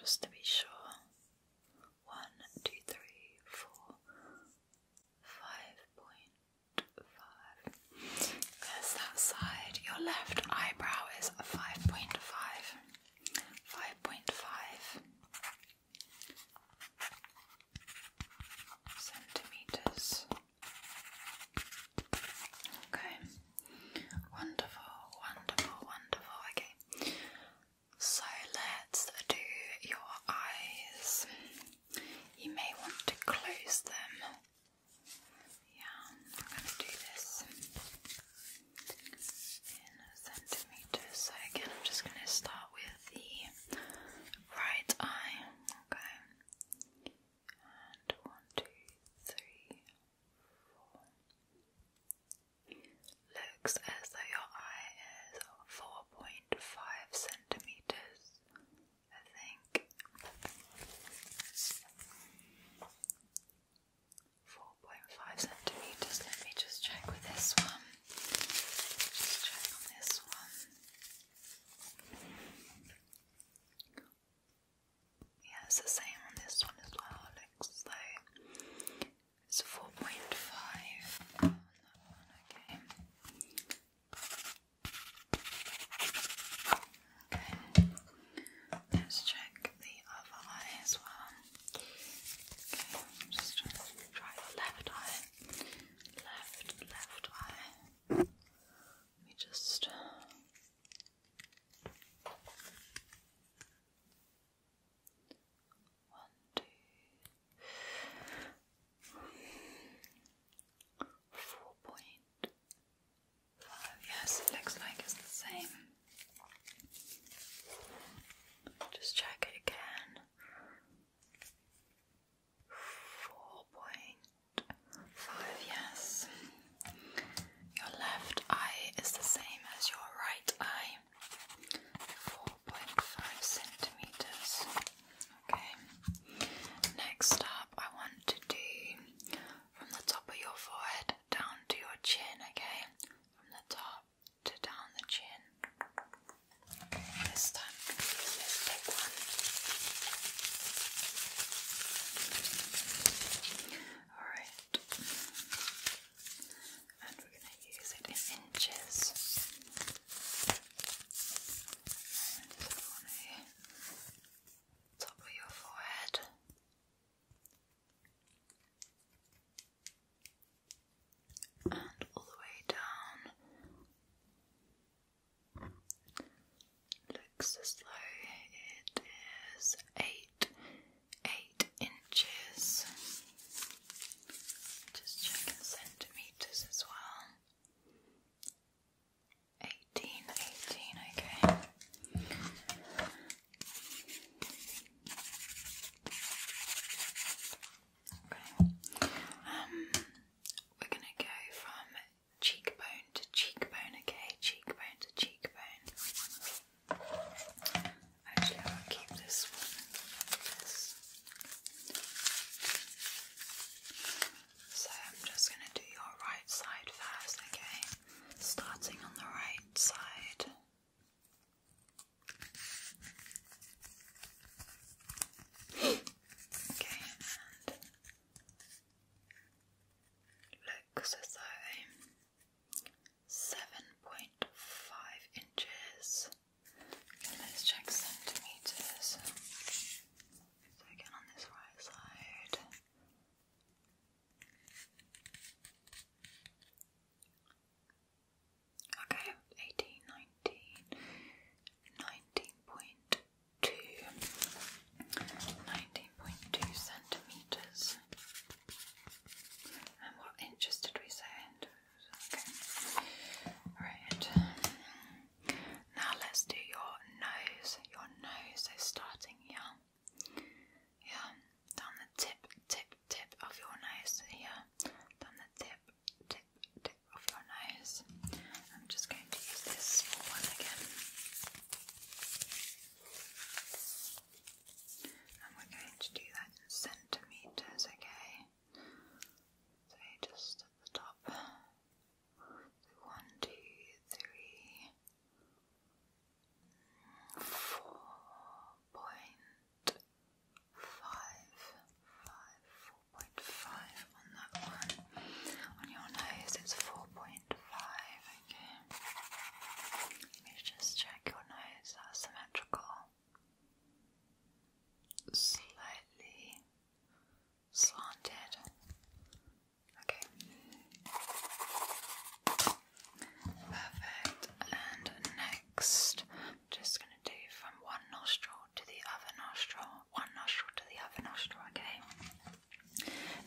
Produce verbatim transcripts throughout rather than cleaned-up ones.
just to be sure. One, two, three, four, five point five. There's that side. Your left eyebrow is five point five. five point five centimeters. Okay. Wonderful, wonderful, wonderful. Okay. So let's do your eyes. You may want to close them. Yeah, I'm going to do this in centimeters. So again, I'm just going to start with the right eye. Okay. And one, two, three, four. Looks as though your eye is four point five centimeters, I think. four point five centimeters. Let me just check with this one. Just check on this one. Yeah, it's the same on this one as well. Looks though it's four point five on that one. Okay. Okay. Let's check the other eye as well. Okay, I'm just trying to try the left eye. Left, left eye. Let me just one, two, four point five. Yes, it looks like it's the same. Just check it again. four point five, yes. Your left eye is the same as your right eye. four point five centimeters. Okay. Next up, I want to do from the top of your forehead down to your chin, okay? From the top to down the chin. Okay, this time I'm going to use this big one. Alright. And we're going to use it in inches. And just on the top of your forehead. And all the way down. Looks as though it is eight, eight inches. Just checking centimeters as well. Eighteen, eighteen, okay. Okay. Um, we're gonna go from cheekbone to cheekbone, okay? Cheekbone to cheekbone. Actually, I'll keep this one.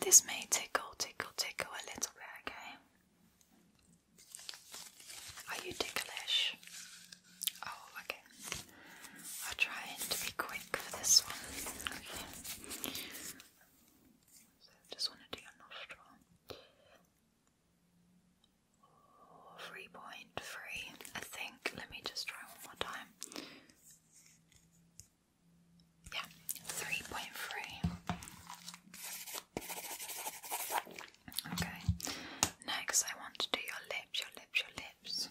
This may tickle, tickle, tickle a little bit, okay? Are you ticklish? Oh, okay. I'll try to be quick for this one. Okay. So just want to do your nostril. three point three, I think. Let me just try one more time. Yeah, three point three. Okay, next I want to do your lips, your lips, your lips.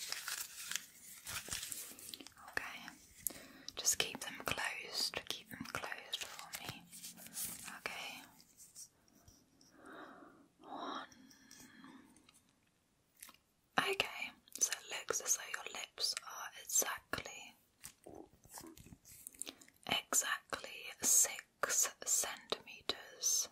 Okay, just keep them closed, keep them closed for me. Okay. One. Okay, so it looks as though your lips are exactly, exactly six centimeters